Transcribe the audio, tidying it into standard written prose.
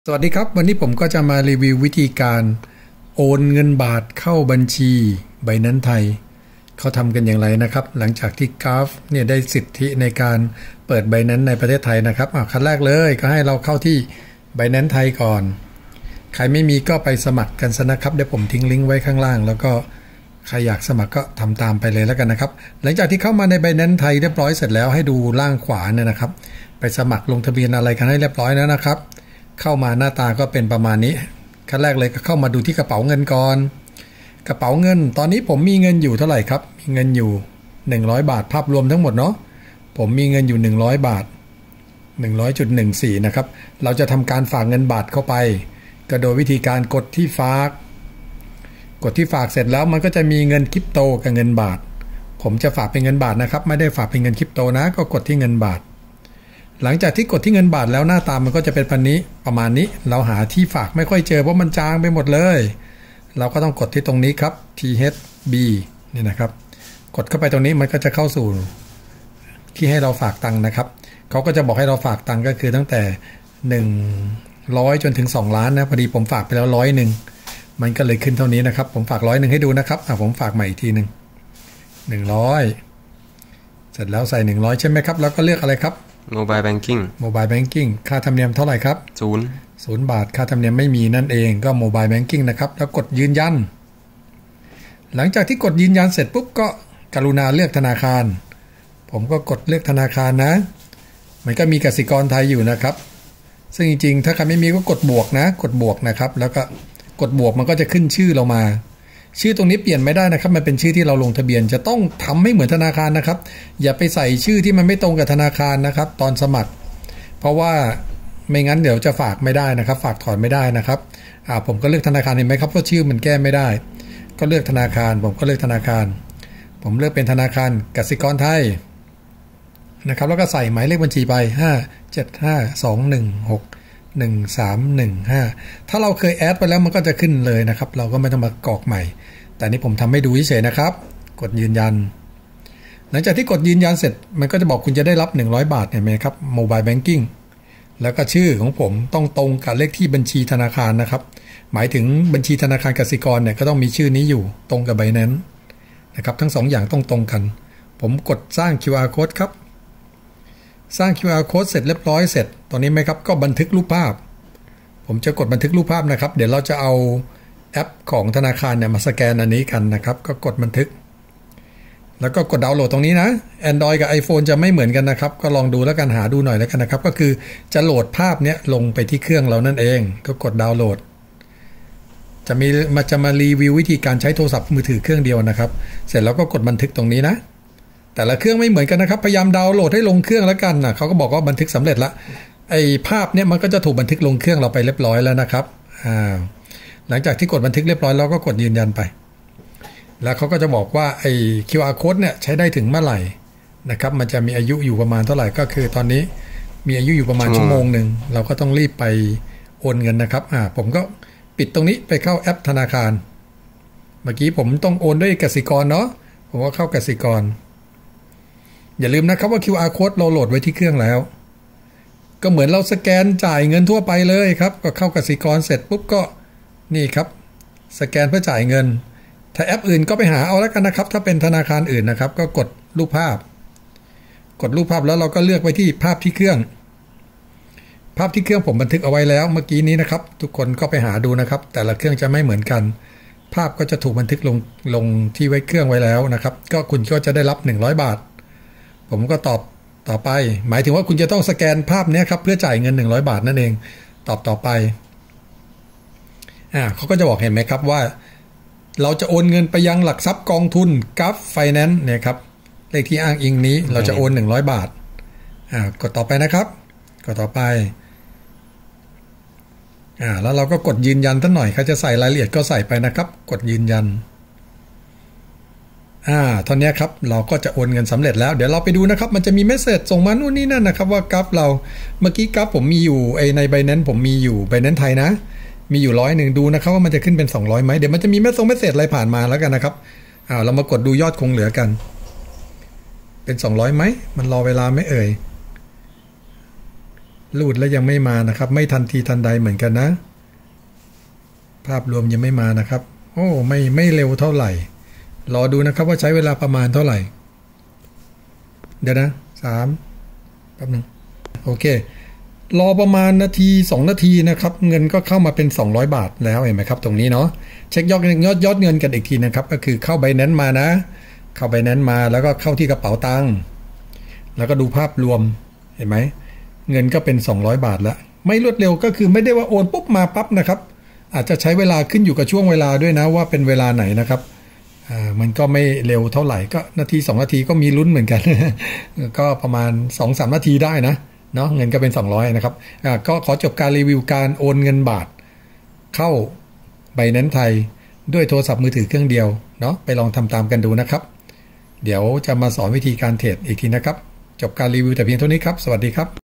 สวัสดีครับวันนี้ผมก็จะมารีวิววิธีการโอนเงินบาทเข้าบัญชี Binance ไทยเขาทำกันอย่างไรนะครับหลังจากที่กราฟเนี่ยได้สิทธิในการเปิด Binance ในประเทศไทยนะครับขั้นแรกเลยก็ให้เราเข้าที่ Binance ไทยก่อนใครไม่มีก็ไปสมัครกันซะนะครับเดี๋ยวผมทิ้งลิงก์ไว้ข้างล่างแล้วก็ใครอยากสมัครก็ทำตามไปเลยแล้วกันนะครับหลังจากที่เข้ามาใน Binance ไทยเรียบร้อยเสร็จแล้วให้ดูล่างขวาเนี่ยนะครับไปสมัครลงทะเบียนอะไรกันให้เรียบร้อยแล้วนะครับเข้ามาหน้าตาก็เป็นประมาณนี้ขั้นแรกเลยก็เข้ามาดูที่กระเป๋าเงินก่อนกระเป๋าเงินตอนนี้ผมมีเงินอยู่เท่าไหร่ครับมีเงินอยู่100 บาทภาพรวมทั้งหมดเนาะผมมีเงินอยู่100 บาท 100.14 นะครับเราจะทำการฝากเงินบาทเข้าไปก็โดยวิธีการกดที่ฝากเสร็จแล้วมันก็จะมีเงินคริปโตกับเงินบาทผมจะฝากเป็นเงินบาทนะครับไม่ได้ฝากเป็นเงินคริปโตนะก็กดที่เงินบาทหลังจากที่กดที่เงินบาทแล้วหน้าตามันก็จะเป็นประมาณนี้เราหาที่ฝากไม่ค่อยเจอเพราะมันจางไปหมดเลยเราก็ต้องกดที่ตรงนี้ครับ THB นี่นะครับกดเข้าไปตรงนี้มันก็จะเข้าสู่ที่ให้เราฝากตังค์นะครับเขาก็จะบอกให้เราฝากตังค์ก็คือตั้งแต่100จนถึง2ล้านนะพอดีผมฝากไปแล้ว100มันก็เลยขึ้นเท่านี้นะครับผมฝาก100ให้ดูนะครับผมฝากใหม่อีกทีนึง100เสร็จแล้วใส่100ใช่ไหมครับแล้วก็เลือกอะไรครับ Mobile Banking ค่าธรรมเนียมเท่าไหร่ครับ0 บาทค่าธรรมเนียมไม่มีนั่นเองก็ Mobile Banking นะครับแล้วกดยืนยันหลังจากที่กดยืนยันเสร็จปุ๊บก็กรุณาเลือกธนาคารผมก็กดเลือกธนาคารนะมันก็มีกสิกรไทยอยู่นะครับซึ่งจริงๆถ้าใครไม่มีก็กดบวกนะครับแล้วก็กดบวกมันก็จะขึ้นชื่อเรามาชื่อตรงนี้เปลี่ยนไม่ได้นะครับมันเป็นชื่อที่เราลงทะเบียนจะต้องทำให้เหมือนธนาคารนะครับอย่าไปใส่ชื่อที่มันไม่ตรงกับธนาคารนะครับตอนสมัครเพราะว่าไม่งั้นเดี๋ยวจะฝากไม่ได้นะครับฝากถอนไม่ได้นะครับผมก็เลือกธนาคารเห็นไหมครับว่าชื่อมันแก้ไม่ได้ก็เลือกธนาคารผมก็เลือกธนาคารผมเลือกเป็นธนาคารกสิกรไทยนะครับแล้วก็ใส่หมายเลขบัญชีไป57521611315ถ้าเราเคยแอดไปแล้วมันก็จะขึ้นเลยนะครับเราก็ไม่ต้องมากรอกใหม่แต่นี้ผมทำให้ดูเฉยๆนะครับกดยืนยันหลังจากที่กดยืนยันเสร็จมันก็จะบอกคุณจะได้รับ100 บาทเห็นไหมครับ Mobile Banking แล้วก็ชื่อของผมต้องตรงกับเลขที่บัญชีธนาคารนะครับหมายถึงบัญชีธนาคารกสิกรเนี่ยก็ต้องมีชื่อนี้อยู่ตรงกับ Binance นะครับทั้ง2อย่างต้องตรงกันผมกดสร้าง QR Code ครับสร้าง QR Code เสร็จเรียบร้อยเสร็จตอนนี้ไหมครับก็บันทึกรูปภาพผมจะกดบันทึกรูปภาพนะครับเดี๋ยวเราจะเอาแอปของธนาคารเนี่ยมาสแกนอันนี้กันนะครับก็กดบันทึกแล้วก็กดดาวน์โหลดตรงนี้นะ Android กับ iPhone จะไม่เหมือนกันนะครับก็ลองดูแล้วกันหาดูหน่อยแล้วกันนะครับก็คือจะโหลดภาพเนี้ยลงไปที่เครื่องเรานั่นเองก็กดดาวน์โหลดจะมารีวิววิธีการใช้โทรศัพท์มือถือเครื่องเดียวนะครับเสร็จแล้วก็กดบันทึกตรงนี้นะแต่ละเครื่องไม่เหมือนกันนะครับพยายามดาวน์โหลดให้ลงเครื่องแล้วกันนะเขาก็บอกว่าบันทึกสำเร็จละไอ้ภาพเนี่ยมันก็จะถูกบันทึกลงเครื่องเราไปเรียบร้อยแล้วนะครับหลังจากที่กดบันทึกเรียบร้อยเราก็กดยืนยันไปแล้วเขาก็จะบอกว่าไอ้ QR code เนี่ยใช้ได้ถึงเมื่อไหร่นะครับมันจะมีอายุอยู่ประมาณเท่าไหร่ก็คือตอนนี้มีอายุอยู่ประมาณชั่วโมงนึงเราก็ต้องรีบไปโอนเงินนะครับผมก็ปิดตรงนี้ไปเข้าแอปธนาคารเมื่อกี้ผมต้องโอนด้วยกสิกรเนาะผมก็เข้ากสิกรอย่าลืมนะครับว่า QR code เราโหลดไว้ที่เครื่องแล้วก็เหมือนเราสแกนจ่ายเงินทั่วไปเลยครับก็เข้ากสิกรเสร็จปุ๊บก็นี่ครับสแกนเพื่อจ่ายเงินถ้าแอปอื่นก็ไปหาเอาแล้วกันนะครับถ้าเป็นธนาคารอื่นนะครับก็กดรูปภาพแล้วเราก็เลือกไว้ที่ภาพที่เครื่องผมบันทึกเอาไว้แล้วเมื่อกี้นี้นะครับทุกคนก็ไปหาดูนะครับแต่ละเครื่องจะไม่เหมือนกันภาพก็จะถูกบันทึกลงที่ไว้เครื่องไว้แล้วนะครับก็คุณก็จะได้รับ100 บาทผมก็ตอบต่อไปหมายถึงว่าคุณจะต้องสแกนภาพนี้ครับเพื่อจ่ายเงิน100 บาทนั่นเองตอบต่อไปเขาก็จะบอกเห็นไหมครับว่าเราจะโอนเงินไปยังหลักทรัพย์กองทุนกัฟไฟแนนซ์เนี่ยครับเลขที่อ้างอิงนี้เราจะโอน100 บาทกดต่อไปนะครับกดต่อไปแล้วเราก็กดยืนยันท่านหน่อยเขาจะใส่รายละเอียดก็ใส่ไปนะครับกดยืนยันตอนนี้ครับเราก็จะโอนเงินสำเร็จแล้วเดี๋ยวเราไปดูนะครับมันจะมีเมสเสจส่งมานู่นนี่นั่นนะครับว่ากราฟเราเมื่อกี้กราฟผมมีอยู่ใน Binance ผมมีอยู่ Binance ไทยนะมีอยู่100ดูนะครับว่ามันจะขึ้นเป็น200ไหมเดี๋ยวมันจะมีเมสเสจอะไรผ่านมาแล้วกันนะครับเรามากดดูยอดคงเหลือกันเป็น200ไหมมันรอเวลาไหมเอ่ยลูดแล้วยังไม่มานะครับไม่ทันทีทันใดเหมือนกันนะภาพรวมยังไม่มานะครับโอ้ไม่เร็วเท่าไหร่รอดูนะครับว่าใช้เวลาประมาณเท่าไหร่เดี๋ยวนะ3แป๊บนึงโอเครอประมาณนาที2นาทีนะครับเงินก็เข้ามาเป็น200บาทแล้วเห็นไหมครับตรงนี้เนาะเช็คยอดเงินกันอีกทีนะครับก็คือเข้า Binance มานะเข้า Binance มาแล้วก็เข้าที่กระเป๋าตังค์แล้วก็ดูภาพรวมเห็นไหมเงินก็เป็น200บาทแล้วไม่รวดเร็วก็คือไม่ได้ว่าโอนปุ๊บมาปั๊บนะครับอาจจะใช้เวลาขึ้นอยู่กับช่วงเวลาด้วยนะว่าเป็นเวลาไหนนะครับมันก็ไม่เร็วเท่าไหร่ก็นาที2นาทีก็มีลุ้นเหมือนกัน ก็ประมาณ 2-3 นาทีได้นะเนาะเงินก็เป็น200นะครับก็ขอจบการรีวิวการโอนเงินบาทเข้า Binance ไทยด้วยโทรศัพท์มือถือเครื่องเดียวเนาะไปลองทำตามกันดูนะครับเดี๋ยวจะมาสอนวิธีการเทรดอีกทีนะครับจบการรีวิวแต่เพียงเท่านี้ครับสวัสดีครับ